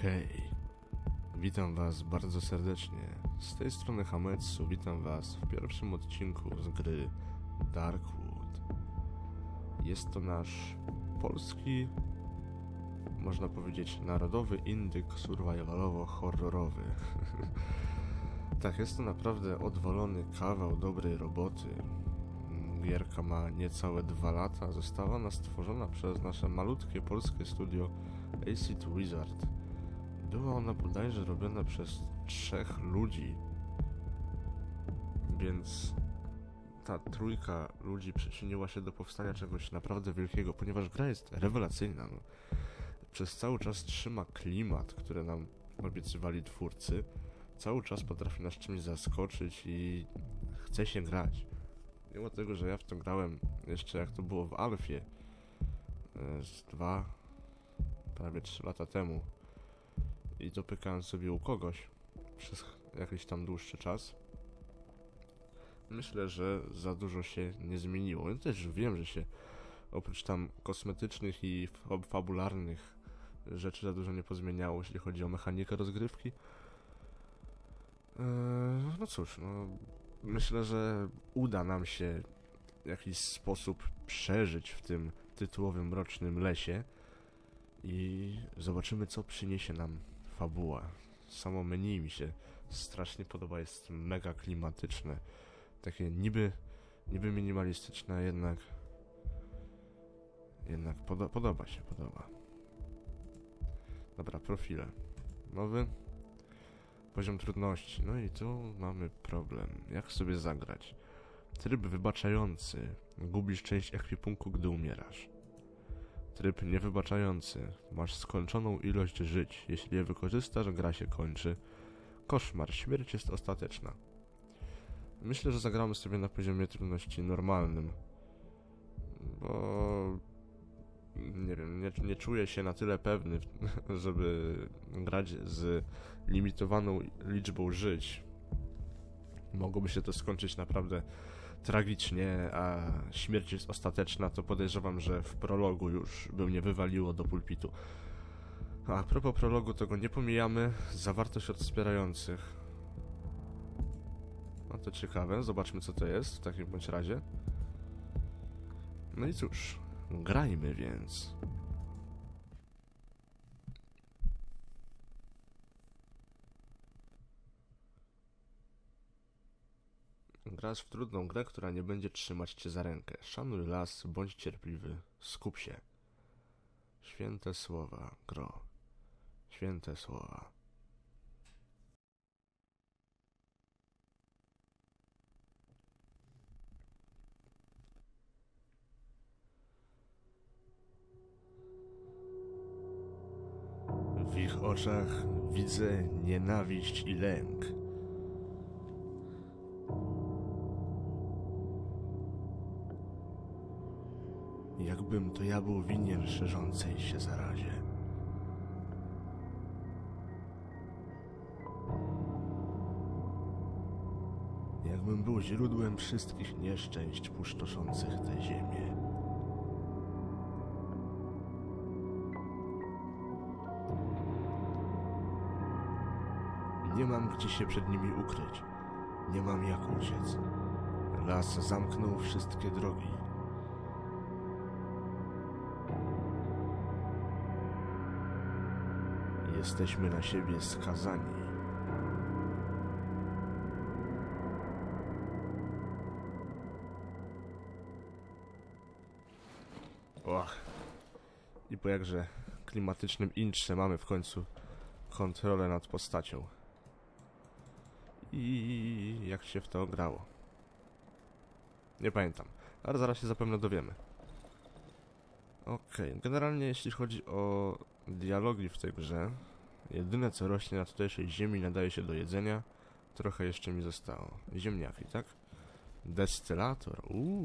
Hej, witam was bardzo serdecznie. Z tej strony Hametsu, witam was w pierwszym odcinku z gry Darkwood. Jest to nasz polski, można powiedzieć, narodowy indyk survivalowo-horrorowy. Tak, jest to naprawdę odwalony kawał dobrej roboty. Gierka ma niecałe 2 lata, została ona stworzona przez nasze malutkie polskie studio Acid Wizard. Była ona bodajże robiona przez 3 ludzi, więc ta trójka ludzi przyczyniła się do powstania czegoś naprawdę wielkiego, ponieważ gra jest rewelacyjna. Przez cały czas trzyma klimat, który nam obiecywali twórcy. Cały czas potrafi nas czymś zaskoczyć i chce się grać. Mimo tego, że ja w to grałem jeszcze jak to było w alfie z 2, prawie 3 lata temu i dopykałem sobie u kogoś przez jakiś tam dłuższy czas. Myślę, że za dużo się nie zmieniło. Ja też wiem, że się oprócz tam kosmetycznych i fabularnych rzeczy za dużo nie pozmieniało, jeśli chodzi o mechanikę rozgrywki. No cóż, myślę, że uda nam się w jakiś sposób przeżyć w tym tytułowym mrocznym lesie i zobaczymy, co przyniesie nam fabuła. Samo menu mi się strasznie podoba, jest mega klimatyczne. Takie niby minimalistyczne, jednak podoba się. Dobra, profile. Nowy. Poziom trudności. No i tu mamy problem. Jak sobie zagrać? Tryb wybaczający. Gubisz część ekwipunku, gdy umierasz. Tryb niewybaczający. Masz skończoną ilość żyć. Jeśli je wykorzystasz, gra się kończy. Koszmar. Śmierć jest ostateczna. Myślę, że zagramy sobie na poziomie trudności normalnym. Bo nie wiem, nie czuję się na tyle pewny, żeby grać z limitowaną liczbą żyć. Mogłoby się to skończyć naprawdę tragicznie, a śmierć jest ostateczna, to podejrzewam, że w prologu już by mnie wywaliło do pulpitu. A propos prologu, to go nie pomijamy. Zawartość od wspierających. No to ciekawe, zobaczmy, co to jest w takim bądź razie. No i cóż, grajmy więc. Grasz w trudną grę, która nie będzie trzymać cię za rękę. Szanuj las, bądź cierpliwy, skup się. Święte słowa, gro. Święte słowa. W ich oczach widzę nienawiść i lęk. Jakbym to ja był winien szerzącej się zarazie. Jakbym był źródłem wszystkich nieszczęść pustoszących tę ziemię. Nie mam gdzie się przed nimi ukryć. Nie mam jak uciec. Las zamknął wszystkie drogi. Jesteśmy na siebie skazani. Och. I po jakże klimatycznym intrze mamy w końcu kontrolę nad postacią. I jak się w to grało? Nie pamiętam, ale zaraz się zapewne dowiemy. Okej, generalnie jeśli chodzi o dialogi w tej grze, jedyne co rośnie na tutejszej ziemi nadaje się do jedzenia. Trochę jeszcze mi zostało. Ziemniaki, tak? Destylator.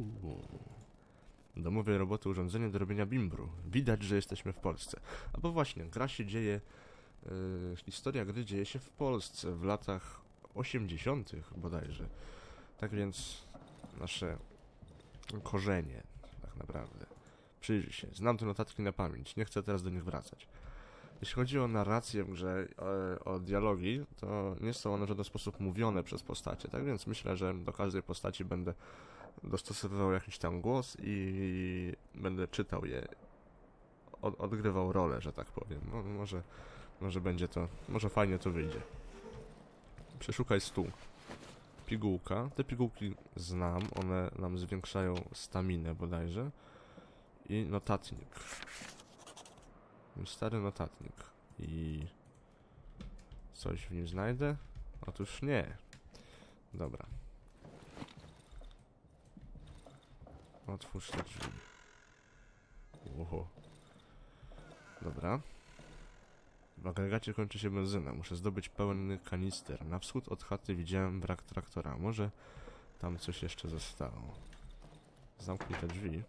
Domowej roboty urządzenie do robienia bimbru. Widać, że jesteśmy w Polsce. Albo właśnie, gra się dzieje... historia gry dzieje się w Polsce w latach 80. bodajże. Tak więc nasze korzenie, tak naprawdę. Przyjrzyj się. Znam te notatki na pamięć. Nie chcę teraz do nich wracać. Jeśli chodzi o narrację w grze, o dialogi, to nie są one w żaden sposób mówione przez postacie, tak więc myślę, że do każdej postaci będę dostosowywał jakiś tam głos i będę czytał je, odgrywał rolę, że tak powiem. No, może będzie to, może fajnie to wyjdzie. Przeszukaj stół. Pigułka. Te pigułki znam, one nam zwiększają staminę bodajże. I notatnik. Mój stary notatnik. I coś w nim znajdę? Otóż nie. Dobra. Otwórz te drzwi. Oho. Dobra. W agregacie kończy się benzyna. Muszę zdobyć pełny kanister. Na wschód od chaty widziałem brak traktora. Może tam coś jeszcze zostało. Zamknij te drzwi.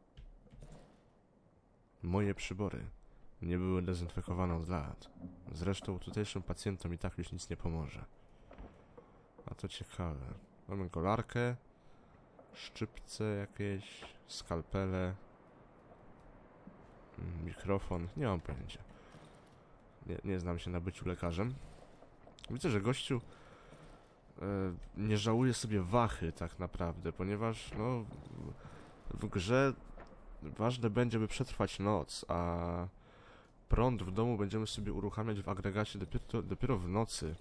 Moje przybory nie były dezynfekowane od lat. Zresztą tutejszym pacjentom i tak już nic nie pomoże. A to ciekawe. Mamy golarkę, szczypce jakieś, skalpele, mikrofon. Nie mam pojęcia. Nie znam się na byciu lekarzem. Widzę, że gościu nie żałuje sobie wachy tak naprawdę, ponieważ no, w grze ważne będzie, by przetrwać noc, a prąd w domu będziemy sobie uruchamiać w agregacie dopiero w nocy.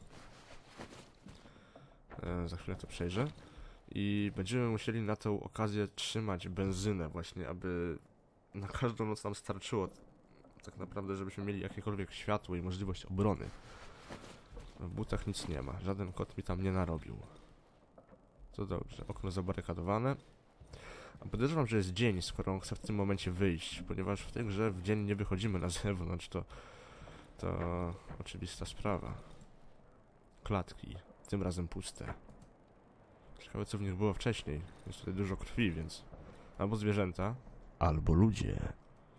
Za chwilę to przejrzę. I będziemy musieli na tę okazję trzymać benzynę właśnie, aby na każdą noc nam starczyło. Tak naprawdę, żebyśmy mieli jakiekolwiek światło i możliwość obrony. W butach nic nie ma. Żaden kot mi tam nie narobił. To dobrze. Okno zabarykadowane. A podejrzewam, że jest dzień, skoro on chce w tym momencie wyjść, ponieważ w tej grze w dzień nie wychodzimy na zewnątrz, to oczywista sprawa. Klatki, tym razem puste. Ciekawe, co w nich było wcześniej. Jest tutaj dużo krwi, więc albo zwierzęta, albo ludzie.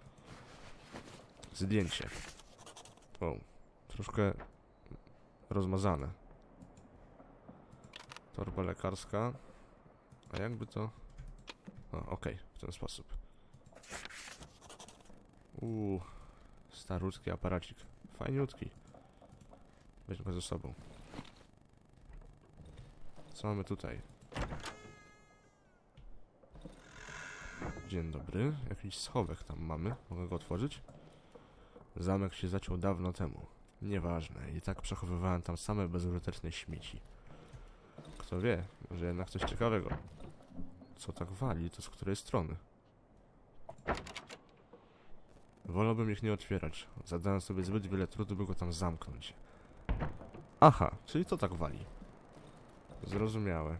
Zdjęcie. O, troszkę rozmazane. Torba lekarska. A jakby to... Okej, w ten sposób. Starutki aparacik. Fajniutki. Weźmy go ze sobą. Co mamy tutaj? Dzień dobry. Jakiś schowek tam mamy. Mogę go otworzyć? Zamek się zaciął dawno temu. Nieważne. I tak przechowywałem tam same bezużyteczne śmieci. Kto wie, może jednak coś ciekawego. Co tak wali? To z której strony? Wolałbym ich nie otwierać. Zadałem sobie zbyt wiele trudu, by go tam zamknąć. Aha, czyli to tak wali. Zrozumiałe.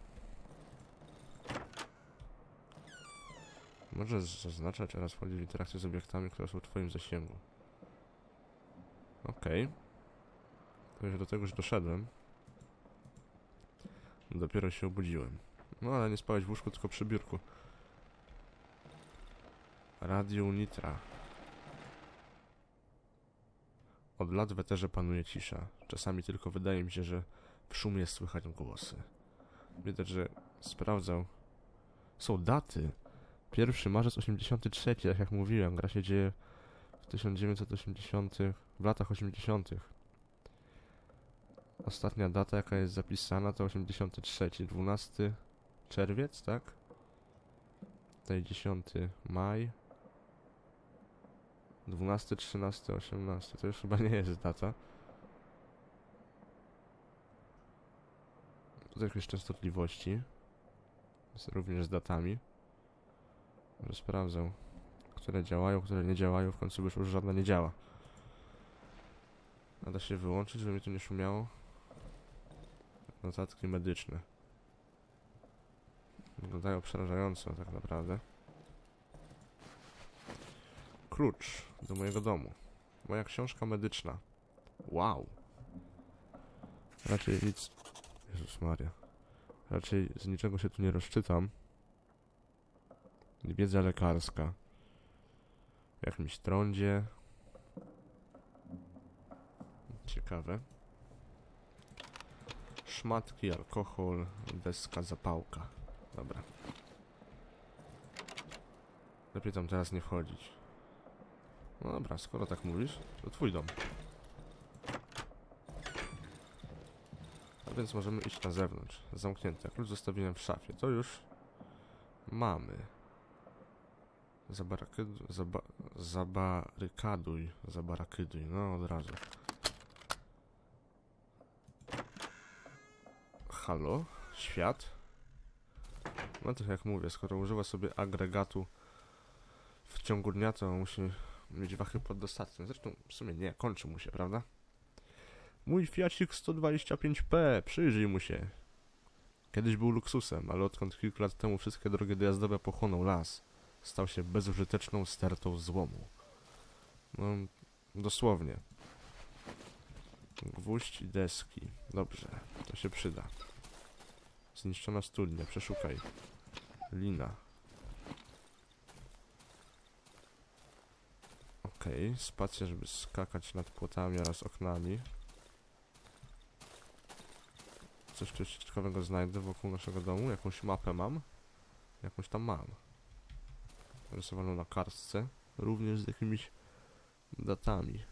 Możesz zaznaczać oraz wchodzić w interakcję z obiektami, które są w twoim zasięgu. Okej. To do tego już doszedłem. Dopiero się obudziłem. No ale nie spałeś w łóżku, tylko przy biurku. Radio Nitra. Od lat w eterze panuje cisza. Czasami tylko wydaje mi się, że w szumie słychać głosy. Widać, że sprawdzał. Są daty. 1 marzec 83, tak jak mówiłem. Gra się dzieje w 1980, w latach 80. Ostatnia data, jaka jest zapisana, to 83, 12 czerwiec, tak? Tutaj 10 maj. 12, 13, 18. To już chyba nie jest data. Tutaj jakieś częstotliwości. Jest również z datami. Może sprawdzę, które działają, które nie działają. W końcu wyszło, że żadna nie działa. A da się wyłączyć, żeby mi tu nie szumiało. Notatki medyczne. Wyglądają przerażająco tak naprawdę. Klucz do mojego domu. Moja książka medyczna. Wow. Raczej nic... Jezus Maria. Raczej z niczego się tu nie rozczytam. Wiedza lekarska. W jakimś trądzie. Ciekawe. Szmatki, alkohol, deska, zapałka. Dobra. Lepiej tam teraz nie wchodzić. No dobra, skoro tak mówisz, to twój dom. A więc możemy iść na zewnątrz. Zamknięte. Klucz zostawiłem w szafie. To już mamy. Zabarakyduj. No od razu. Halo? Świat? No to jak mówię, skoro używa sobie agregatu w ciągu dnia, to musi mieć wachy poddostateczne. Zresztą w sumie nie, kończy mu się, prawda? Mój Fiacik 125P, przyjrzyj mu się. Kiedyś był luksusem, ale odkąd kilka lat temu wszystkie drogi dojazdowe pochłonął las, stał się bezużyteczną stertą złomu. No, dosłownie. Gwóźdź i deski. Dobrze, to się przyda. Zniszczona studnia, przeszukaj. Lina. Okej, spacja, żeby skakać nad płotami oraz oknami. Coś tu ciekawego znajdę wokół naszego domu. Jakąś mapę mam. Jakąś tam mam. Rysowaną na kartce. Również z jakimiś datami.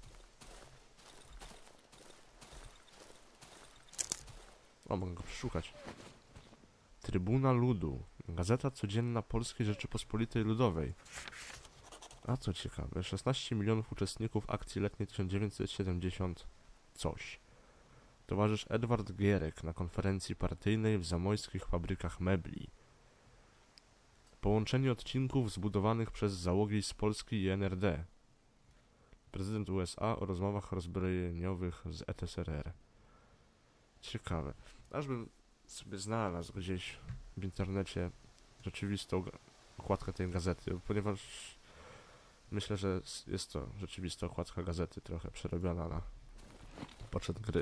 O, mogę go przeszukać. Trybuna Ludu. Gazeta codzienna Polskiej Rzeczypospolitej Ludowej. A co ciekawe, 16 milionów uczestników akcji letniej 1970 coś. Towarzysz Edward Gierek na konferencji partyjnej w zamojskich fabrykach mebli. Połączenie odcinków zbudowanych przez załogi z Polski i NRD. Prezydent USA o rozmowach rozbrojeniowych z ETSRR. Ciekawe. Aż bym sobie znalazł gdzieś w internecie rzeczywistą okładkę tej gazety, ponieważ myślę, że jest to rzeczywista okładka gazety, trochę przerobiona na poczet gry.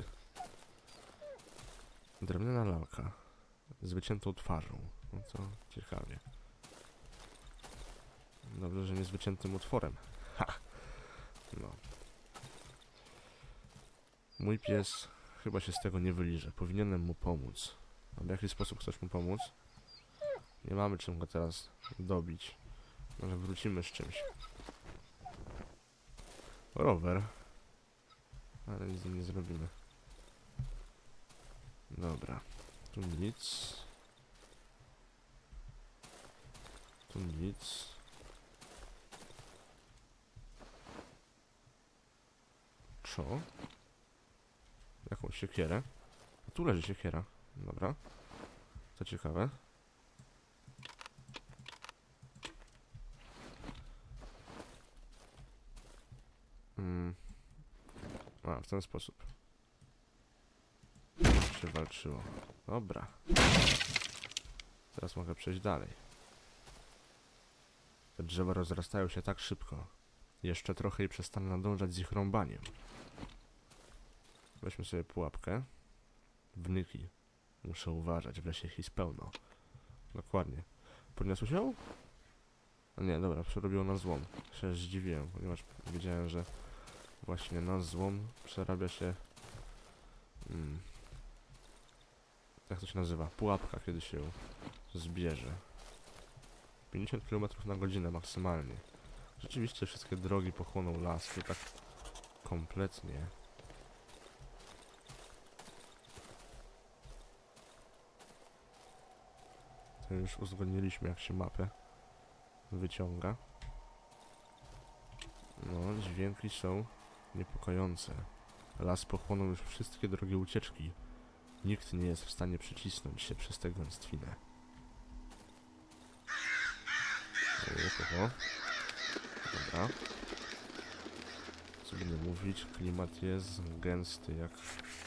Drewniana lalka z wyciętą twarzą. No to ciekawie. Dobrze, że nie z wyciętym utworem. Ha! No. Mój pies chyba się z tego nie wyliże. Powinienem mu pomóc. A w jaki sposób chcesz mu pomóc? Nie mamy czym go teraz dobić. Może wrócimy z czymś. Rower. Ale nic z nim nie zrobimy. Dobra. Tu nic. Tu nic. Co? Jakąś siekierę? A tu leży siekiera. Dobra. To ciekawe. A, w ten sposób się walczyło. Dobra. Teraz mogę przejść dalej. Te drzewa rozrastają się tak szybko. Jeszcze trochę i przestanę nadążać z ich rąbaniem. Weźmy sobie pułapkę. Wnyki. Muszę uważać, w lesie ich jest pełno. Dokładnie. Podniosło się? A nie, dobra, przerobiło na złom. Się zdziwiłem, ponieważ wiedziałem, że właśnie na złom przerabia się... Jak to się nazywa? Pułapka, kiedy się zbierze. 50 km na godzinę maksymalnie. Rzeczywiście wszystkie drogi pochłoną las. To tak kompletnie. To już uzgodniliśmy, jak się mapę wyciąga. No, dźwięki są niepokojące. Las pochłonął już wszystkie drogi ucieczki. Nikt nie jest w stanie przycisnąć się przez tę gęstwinę. Dobra. Co by nie mówić, klimat jest gęsty jak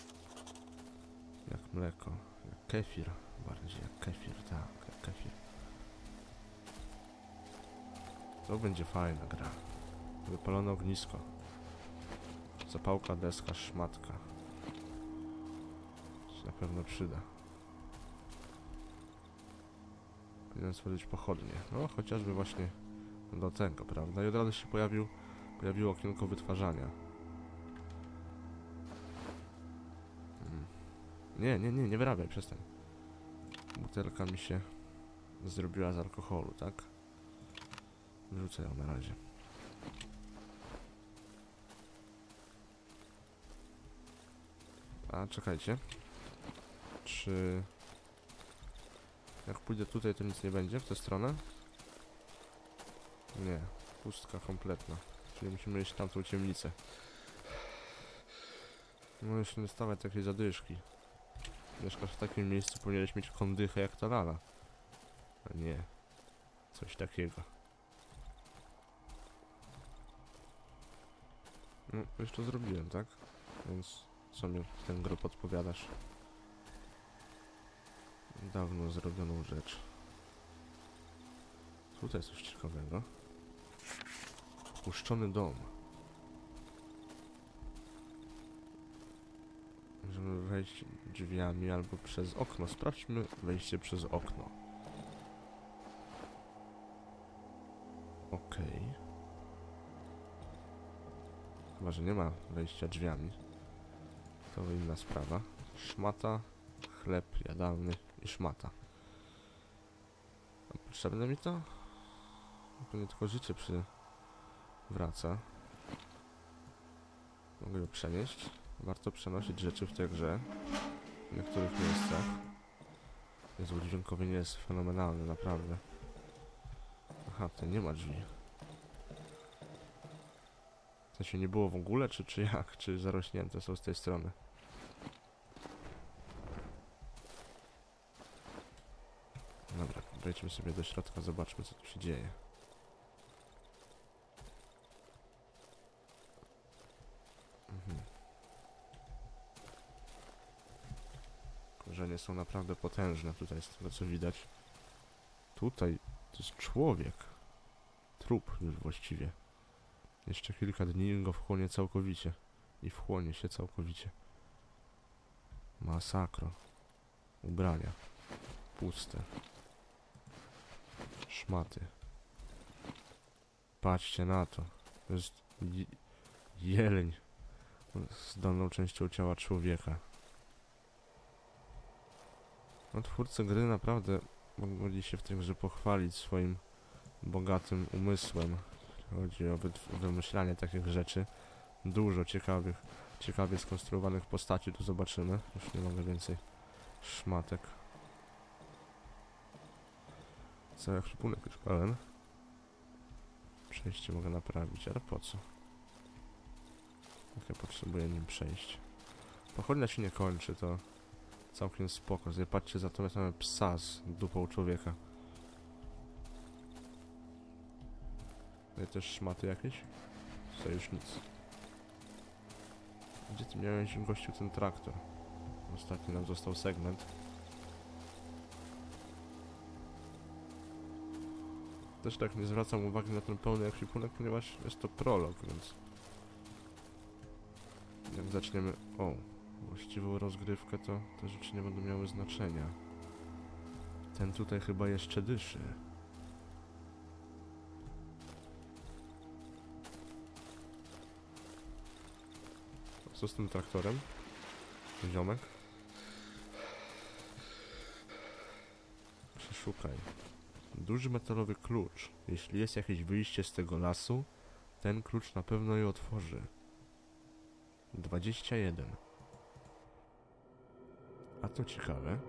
mleko. Jak kefir. Bardziej jak kefir, tak, jak kefir. To będzie fajna gra. Wypalone ognisko. Zapałka, deska, szmatka. Się na pewno przyda. Powinien stworzyć pochodnie. No, chociażby właśnie do tego, prawda? I od razu się pojawiło okienko wytwarzania. Nie wyrabiaj, przestań. Butelka mi się zrobiła z alkoholu, tak? Wrzucę ją na razie. A, czekajcie. Czy... Jak pójdę tutaj, to nic nie będzie w tę stronę? Nie. Pustka kompletna. Czyli musimy iść w tamtą ciemnicę. No jeszcze nie stawiać takiej zadyszki. Mieszkasz w takim miejscu, powinieneś mieć kondychę jak ta lala. A nie. Coś takiego. No, już to zrobiłem, tak? Więc co mi ten grób odpowiadasz? Dawno zrobioną rzecz. Tutaj coś ciekawego. Opuszczony dom. Możemy wejść drzwiami albo przez okno. Sprawdźmy wejście przez okno. Okej. Chyba, że nie ma wejścia drzwiami. To inna sprawa. Szmata, chleb jadalny i szmata. A potrzebne mi to? Pewnie tylko życie wraca. Mogę ją przenieść. Warto przenosić rzeczy w tej grze. W niektórych miejscach. Jezu, udźwiękowienie jest fenomenalne, naprawdę. Aha, tutaj nie ma drzwi. W sensie nie było w ogóle, czy jak? Czy zarośnięte są z tej strony? Dobra, wejdźmy sobie do środka, zobaczmy co tu się dzieje. Korzenie są naprawdę potężne tutaj, z tego co widać. Tutaj to jest człowiek. Trup już właściwie. Jeszcze kilka dni go wchłonie całkowicie. I wchłonie się całkowicie. Masakro. Ubrania. Puste. Szmaty. Patrzcie na to. To jest jeleń z dolną częścią ciała człowieka. No, twórcy gry naprawdę mogli się w tej grze pochwalić swoim bogatym umysłem. Chodzi o wymyślanie takich rzeczy. Dużo ciekawie skonstruowanych postaci tu zobaczymy. Już nie mogę więcej szmatek. Cały ekwipunek już pełen. Przejście mogę naprawić, ale po co? Jak ja potrzebuję nim przejść. Pochodnia się nie kończy, to całkiem spoko. Patrzcie, za to mamy psa z dupą człowieka. Tutaj też szmaty jakieś? Tutaj już nic. Gdzie ty miałeś, gościu, ten traktor? Ostatni nam został segment. Też tak nie zwracam uwagi na ten pełny ekwipunek, ponieważ jest to prolog, więc... Jak zaczniemy... O! Właściwą rozgrywkę, to te rzeczy nie będą miały znaczenia. Ten tutaj chyba jeszcze dyszy. Co z tym traktorem? Ziomek? Przeszukaj. Duży metalowy klucz. Jeśli jest jakieś wyjście z tego lasu, ten klucz na pewno je otworzy. 21. A to ciekawe.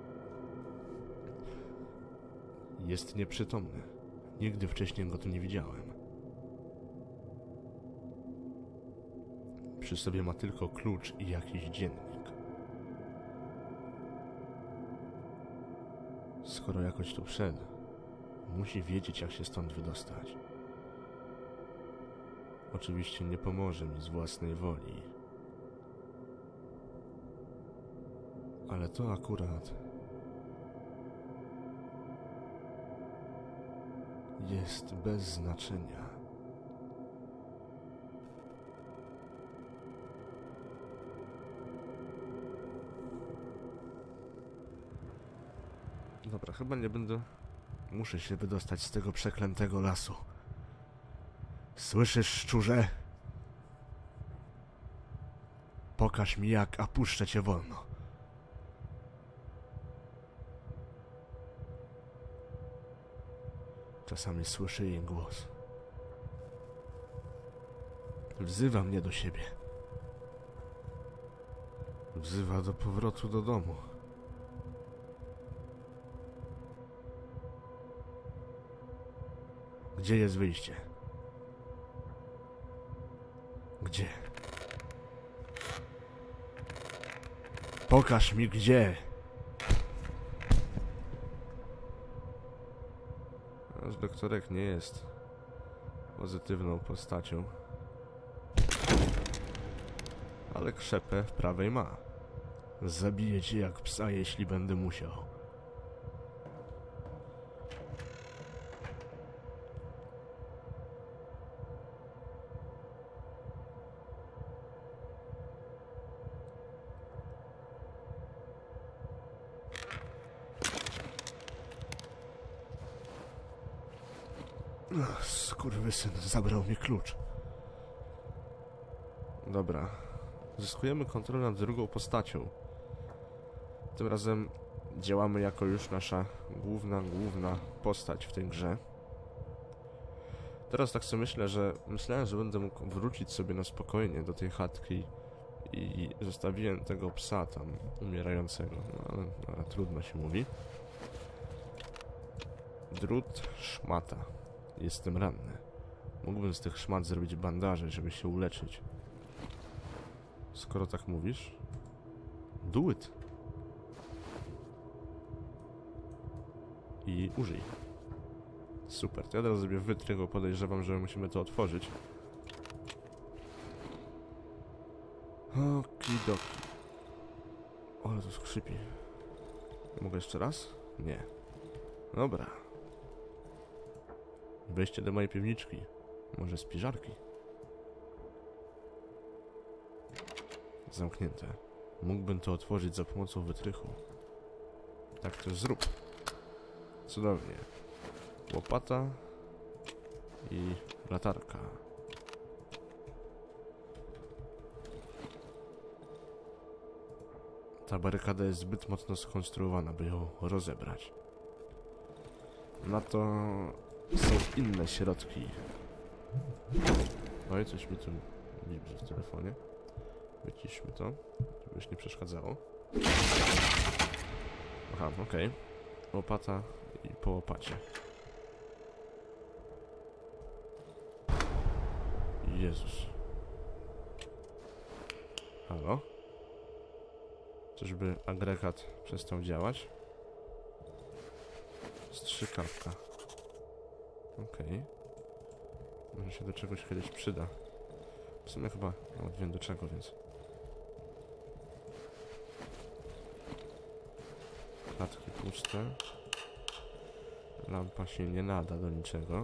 Jest nieprzytomny. Nigdy wcześniej go tu nie widziałem. Przy sobie ma tylko klucz i jakiś dziennik. Skoro jakoś tu wszedł, musi wiedzieć, jak się stąd wydostać. Oczywiście nie pomoże mi z własnej woli. Ale to akurat jest bez znaczenia. Dobra, chyba nie będę... Muszę się wydostać z tego przeklętego lasu. Słyszysz, szczurze? Pokaż mi jak, a puszczę cię wolno. Czasami słyszę jej głos. Wzywa mnie do siebie. Wzywa do powrotu do domu. Gdzie jest wyjście? Gdzie? Pokaż mi gdzie! Nasz doktorek nie jest pozytywną postacią. Ale krzepę w prawej ma. Zabiję cię jak psa, jeśli będę musiał. Skurwysyn zabrał mi klucz. Dobra. Zyskujemy kontrolę nad drugą postacią. Tym razem działamy jako już nasza główna postać w tej grze. Teraz tak sobie myślałem, że będę mógł wrócić sobie na spokojnie do tej chatki i zostawiłem tego psa tam umierającego. No, ale trudno się mówi. Drut, szmata. Jestem ranny. Mógłbym z tych szmat zrobić bandaże, żeby się uleczyć. Skoro tak mówisz, do it. I użyj. Super, to ja teraz zrobię wytrych, bo podejrzewam, że musimy to otworzyć. Okidoki. O, ale to skrzypi. Mogę jeszcze raz? Nie. Dobra. Wejście do mojej piwniczki. Może spiżarki? Zamknięte. Mógłbym to otworzyć za pomocą wytrychu. Tak też zrób. Cudownie. Łopata i latarka. Ta barykada jest zbyt mocno skonstruowana, by ją rozebrać. Na to są inne środki. No i coś mi tu bibrzy w telefonie. Wyciszmy to, żeby już nie przeszkadzało. Aha, okej. Łopata i po łopacie. Jezus. Halo? Czyżby agregat przestał działać? Strzykawka. Okej. Może się do czegoś kiedyś przyda. W sumie chyba nawet wiem do czego, więc... Klatki puste. Lampa się nie nada do niczego.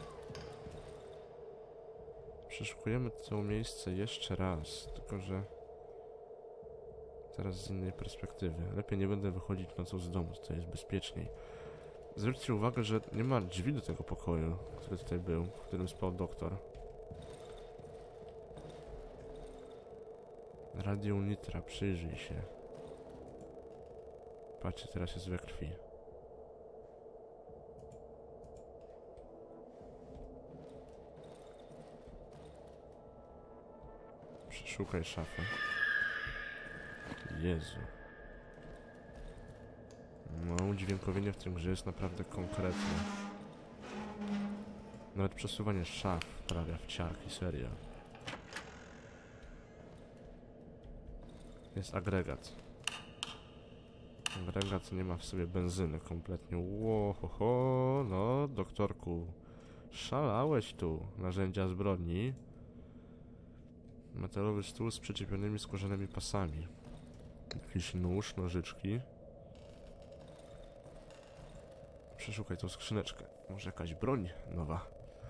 Przeszukujemy to miejsce jeszcze raz, tylko że... Teraz z innej perspektywy. Lepiej nie będę wychodzić nocą z domu, to jest bezpieczniej. Zwróćcie uwagę, że nie ma drzwi do tego pokoju, który tutaj był, w którym spał doktor. Radio Nitra, przyjrzyj się. Patrzcie, teraz jest we krwi. Przeszukaj szafę. Jezu. No, udźwiękowienie w tym grze jest naprawdę konkretne. Nawet przesuwanie szaf wprawia w ciarki, serio. Jest agregat. Agregat nie ma w sobie benzyny kompletnie. Łohoho, no doktorku. Szalałeś tu. Narzędzia zbrodni. Metalowy stół z przyczepionymi skórzanymi pasami. Jakiś nóż, nożyczki. Przeszukaj tą skrzyneczkę. Może jakaś broń nowa.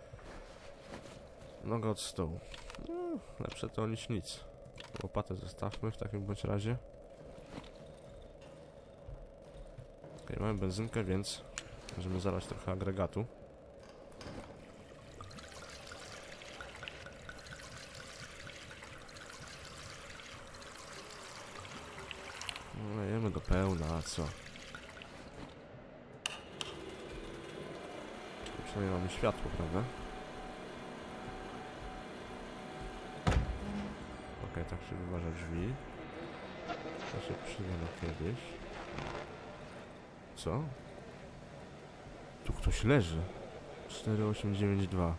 Noga od stołu. No, lepsze to niż nic. Łopatę zostawmy w takim bądź razie. Okej, mamy benzynkę, więc możemy zalać trochę agregatu. Lejemy do pełna, a co? Przynajmniej mamy światło, prawda? Okej, tak się wyważa drzwi. To się przyda na kiedyś. Co? Tu ktoś leży. 4892.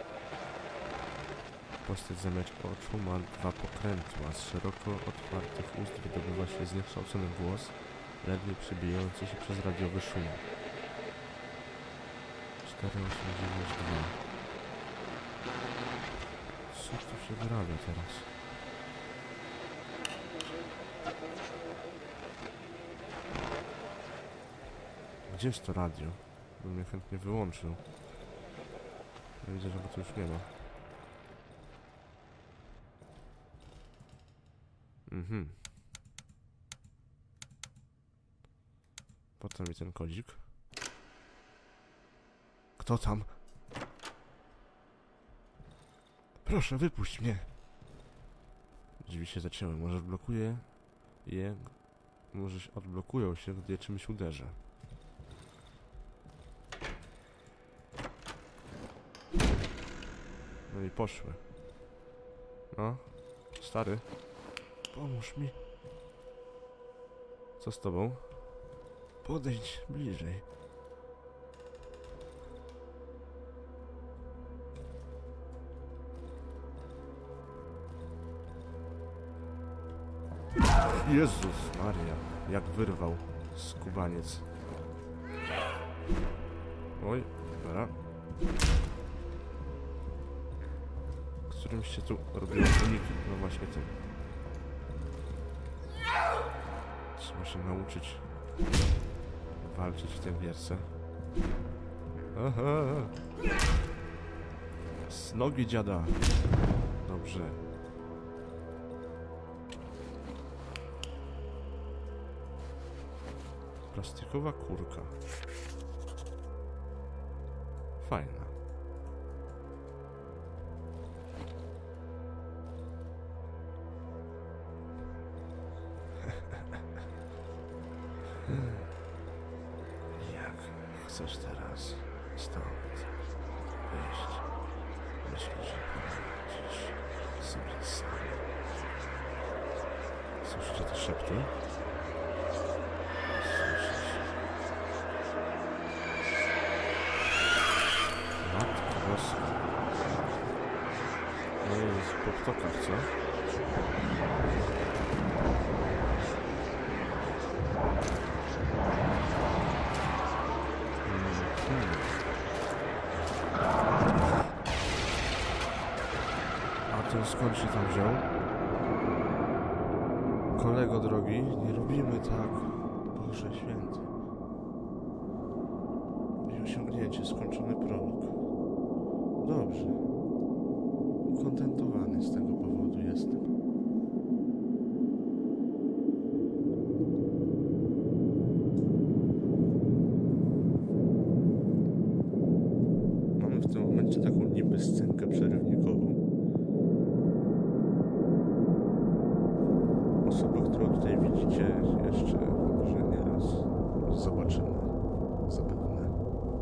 Postać zamiast oczu ma 2 pokrętła. Z szeroko otwartych ust wydobywa się zniekształcony głos, ledwie przebijający się przez radiowy szum. 4892. Co tu się wyrabia teraz? Gdzie jest to radio? Bym mnie chętnie wyłączył. Ja widzę, że go tu już nie ma. Potem mi ten kodzik. Kto tam? Proszę, wypuść mnie. Drzwi się zacięły. Może blokuję je. Może odblokują się, gdy je czymś uderzę. No i poszły. No, stary. Pomóż mi. Co z tobą? Podejdź bliżej. Jezus Maria, jak wyrwał skubaniec. Oj, dobra. Którymś się tu robiło uniki. No właśnie tym. Trzeba się nauczyć walczyć w tej gierce. Aha! Z nogi dziada. Dobrze. Plastikowa kurka. Fajna. Jak chcesz teraz stąd wyjść? Myślę, że poradzisz sobie sam. Słyszycie te szepty? Słyszysz? Matko Boska. No jest po ptokach, co? A ten skąd się tam wziął? Kolego drogi, nie robimy tak. Boże święty. I osiągnięcie, skończony prolog. Dobrze. Ukontentowany z tego powodu jestem. Mamy w tym momencie taką niby scenkę przerywnikową. Osobę, którą tutaj widzicie, jeszcze może nieraz zobaczymy. Zapewne.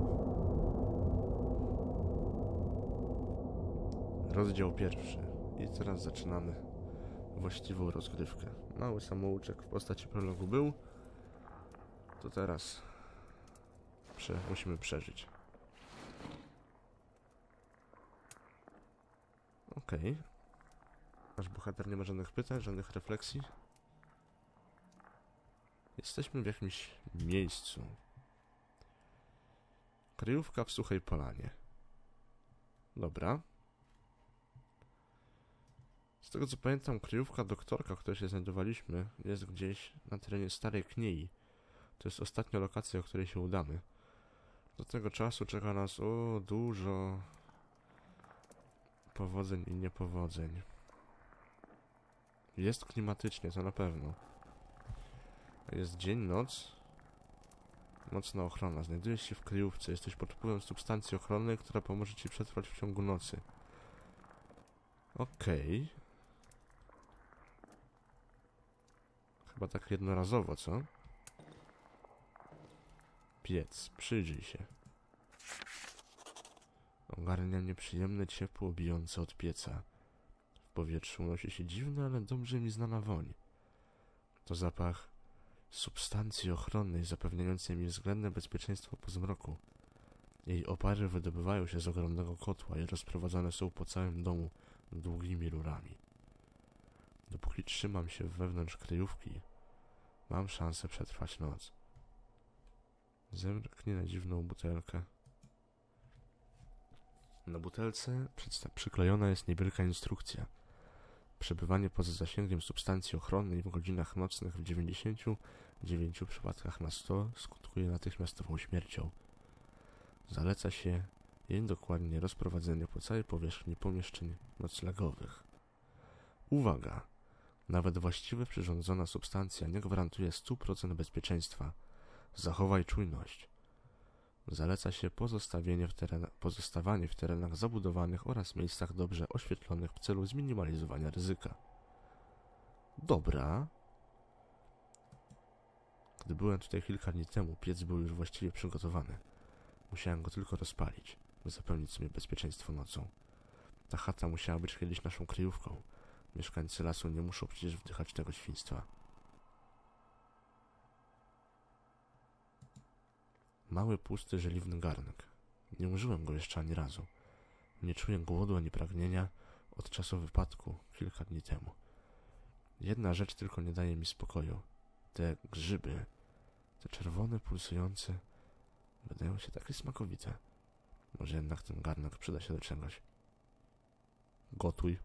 Rozdział 1. I teraz zaczynamy właściwą rozgrywkę. Mały samouczek w postaci prologu był. To teraz musimy przeżyć. Okej. Nasz bohater nie ma żadnych pytań, żadnych refleksji. Jesteśmy w jakimś miejscu. Kryjówka w Suchej Polanie. Dobra. Z tego co pamiętam, kryjówka doktorka, w której się znajdowaliśmy, jest gdzieś na terenie Starej Kniei. To jest ostatnia lokacja, o której się udamy. Do tego czasu czeka nas dużo powodzeń i niepowodzeń. Jest klimatycznie, to na pewno. Jest dzień, noc. Nocna ochrona. Znajdujesz się w kryjówce. Jesteś pod wpływem substancji ochronnej, która pomoże ci przetrwać w ciągu nocy. Okej. Chyba tak jednorazowo, co? Piec. Przyjrzyj się. Ogarnia nieprzyjemne ciepło bijące od pieca. W powietrzu unosi się dziwna, ale dobrze mi znana woń. To zapach substancji ochronnej zapewniającej mi względne bezpieczeństwo po zmroku. Jej opary wydobywają się z ogromnego kotła i rozprowadzane są po całym domu długimi rurami. Dopóki trzymam się wewnątrz kryjówki, mam szansę przetrwać noc. Zerknij na dziwną butelkę. Na butelce przyklejona jest niewielka instrukcja. Przebywanie poza zasięgiem substancji ochronnej w godzinach nocnych w 99 przypadkach na 100 skutkuje natychmiastową śmiercią. Zaleca się jej dokładnie rozprowadzenie po całej powierzchni pomieszczeń noclegowych. Uwaga! Nawet właściwie przyrządzona substancja nie gwarantuje 100% bezpieczeństwa. Zachowaj czujność. Zaleca się pozostawanie w terenach zabudowanych oraz miejscach dobrze oświetlonych w celu zminimalizowania ryzyka. Dobra. Gdy byłem tutaj kilka dni temu, piec był już właściwie przygotowany. Musiałem go tylko rozpalić, by zapewnić sobie bezpieczeństwo nocą. Ta chata musiała być kiedyś naszą kryjówką. Mieszkańcy lasu nie muszą przecież wdychać tego świństwa. Mały, pusty, żeliwny garnek. Nie użyłem go jeszcze ani razu. Nie czuję głodu ani pragnienia od czasu wypadku kilka dni temu. Jedna rzecz tylko nie daje mi spokoju. Te grzyby, te czerwone, pulsujące, wydają się takie smakowite. Może jednak ten garnek przyda się do czegoś. Gotuj.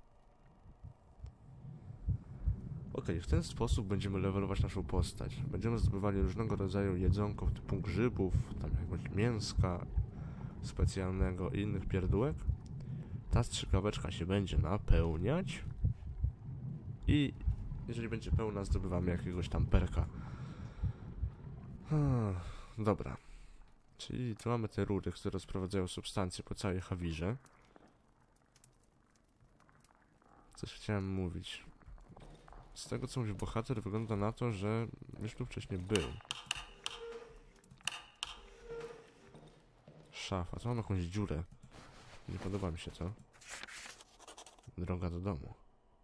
Okej, w ten sposób będziemy levelować naszą postać. Będziemy zdobywali różnego rodzaju jedzonków typu grzybów, tam jakiegoś mięska specjalnego i innych pierdółek. Ta strzykaweczka się będzie napełniać i jeżeli będzie pełna, zdobywamy jakiegoś tam perka. Dobra. Czyli tu mamy te rury, które rozprowadzają substancje po całej Hawirze. Coś chciałem mówić. Z tego co mówi bohater, wygląda na to, że już tu wcześniej był. Szafa, tu mam jakąś dziurę. Nie podoba mi się to. Droga do domu.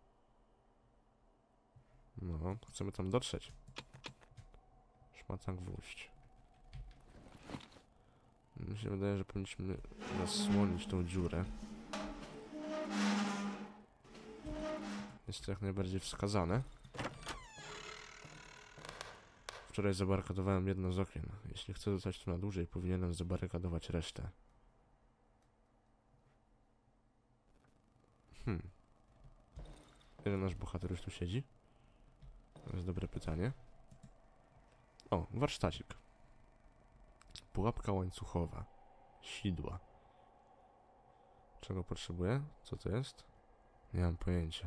No, chcemy tam dotrzeć. Szmata gwóźdź. Mi się wydaje, że powinniśmy zasłonić tą dziurę. Jest to jak najbardziej wskazane. Wczoraj zabarykadowałem jedno z okien. Jeśli chcę zostać tu na dłużej, powinienem zabarykadować resztę. Ile nasz bohater już tu siedzi? To jest dobre pytanie. O, warsztacik. Pułapka łańcuchowa. Sidła. Czego potrzebuję? Co to jest? Nie mam pojęcia.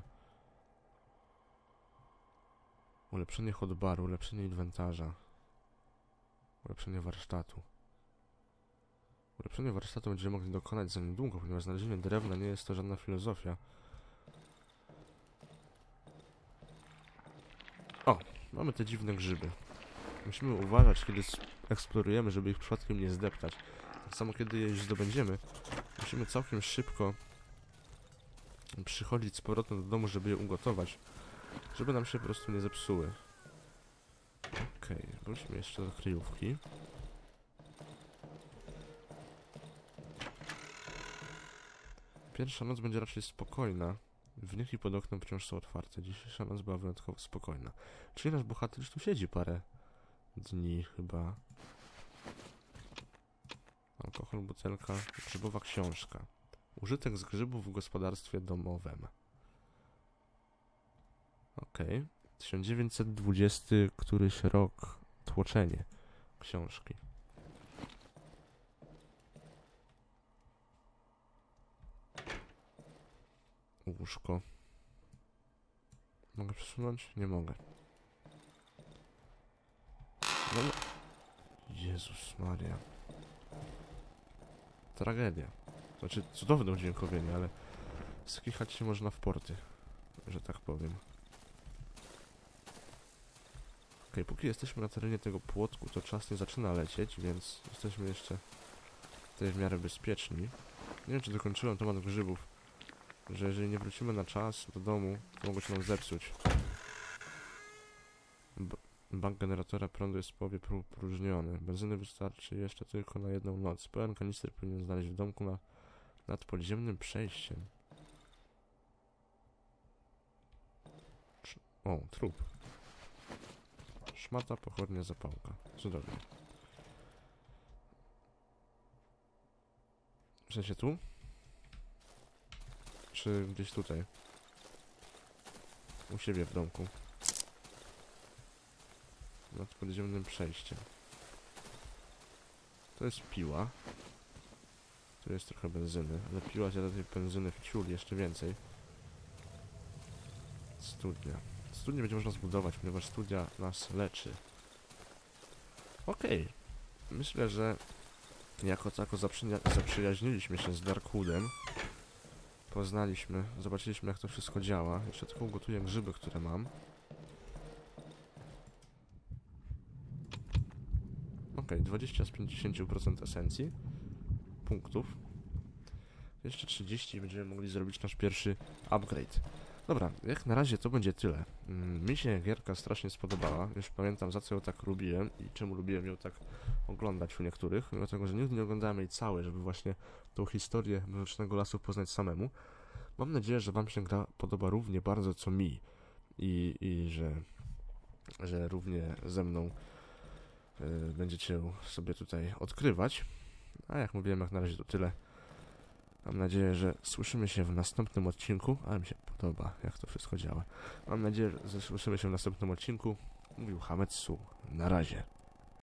Ulepszenie hotbaru, ulepszenie inwentarza. Ulepszenie warsztatu. Ulepszenie warsztatu będziemy mogli dokonać za niedługo, ponieważ znalezienie drewna nie jest to żadna filozofia. O, mamy te dziwne grzyby. Musimy uważać, kiedy eksplorujemy, żeby ich przypadkiem nie zdeptać. Tak samo, kiedy je już zdobędziemy, musimy całkiem szybko przychodzić z powrotem do domu, żeby je ugotować, żeby nam się po prostu nie zepsuły. Okej, wróćmy jeszcze do kryjówki. Pierwsza noc będzie raczej spokojna. Wniki pod oknem wciąż są otwarte. Dzisiejsza noc była wyjątkowo spokojna. Czyli nasz bohater już tu siedzi parę dni chyba. Alkohol, butelka, grzybowa książka. Użytek z grzybów w gospodarstwie domowym. Okej. 1920 któryś rok. Tłoczenie książki. Łóżko. Mogę przesunąć? Nie mogę. No, Jezus Maria. Tragedia. Znaczy, cudowne udźwiękowienie, ale skichać się można w porty, że tak powiem. Okej, póki jesteśmy na terenie tego płotku, to czas nie zaczyna lecieć, więc jesteśmy jeszcze tutaj w miarę bezpieczni. Nie wiem, czy dokończyłem temat grzybów, że jeżeli nie wrócimy na czas do domu, to mogą się nam zepsuć. Bank generatora prądu jest w połowie próżniony. Benzyny wystarczy jeszcze tylko na jedną noc. Pełen kanister powinien znaleźć w domku nad podziemnym przejściem. O, trup. Szmata, pochodnia, zapałka. Cudownie. W sensie tu? Czy gdzieś tutaj? U siebie w domku. Nad podziemnym przejściem. To jest piła. Tu jest trochę benzyny, ale piła zjada tej benzyny w ciul jeszcze więcej. Studnia. Studnię będzie można zbudować, ponieważ studnia nas leczy. Okej. Myślę, że jako tako zaprzyjaźniliśmy się z Darkwoodem. Poznaliśmy, zobaczyliśmy jak to wszystko działa. Jeszcze tylko ugotuję grzyby, które mam. Okej, 20 z 50% esencji. Punktów. Jeszcze 30 i będziemy mogli zrobić nasz pierwszy upgrade. Dobra, jak na razie to będzie tyle. Mi się gierka strasznie spodobała. Już pamiętam za co ją tak lubiłem i czemu lubiłem ją tak oglądać u niektórych. Dlatego, że nigdy nie oglądałem jej całej, żeby właśnie tą historię Mrocznego Lasu poznać samemu. Mam nadzieję, że wam się gra podoba równie bardzo co mi. I że równie ze mną będziecie sobie tutaj odkrywać. A jak mówiłem, jak na razie to tyle. Mam nadzieję, że słyszymy się w następnym odcinku, ale mi się podoba, jak to wszystko działa. Mam nadzieję, że słyszymy się w następnym odcinku. Mówił Hametsu. Na razie.